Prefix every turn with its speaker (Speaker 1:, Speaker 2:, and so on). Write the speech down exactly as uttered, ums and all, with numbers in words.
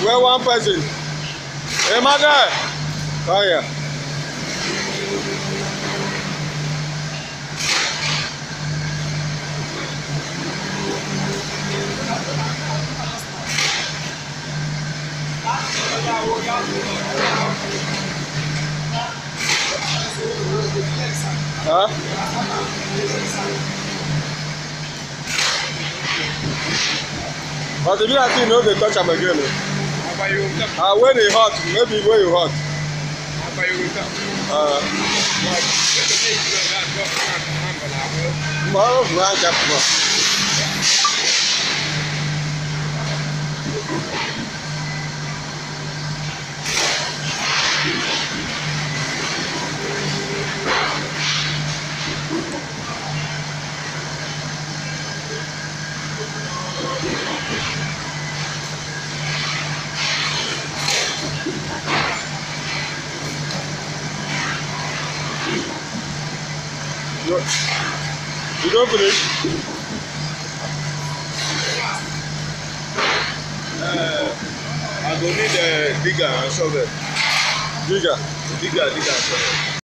Speaker 1: Where one person? Hey, my guy. Oh yeah. Huh? But if you actually know they touch them again. Ah, uh, when it hot, maybe when you hot. Uh, tomorrow, right after. You, you don't finish?
Speaker 2: Uh, I go need a digger and shovel.
Speaker 1: Digger.
Speaker 2: Digger, digger and shovel.